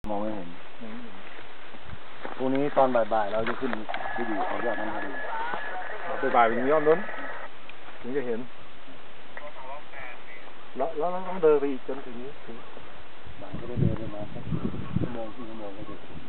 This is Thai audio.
มองไม่เห็นพรุ่งนี้ตอนบ่ายๆเราจะขึ้นไปดูเขายอดน้ำมันบ่ายๆไปยอดนู้นถึงจะเห็นแล้วต้องเดินไปอีกจนถึงบ่ายก็ได้เดินประมาณสักชั่วโมงก็จะ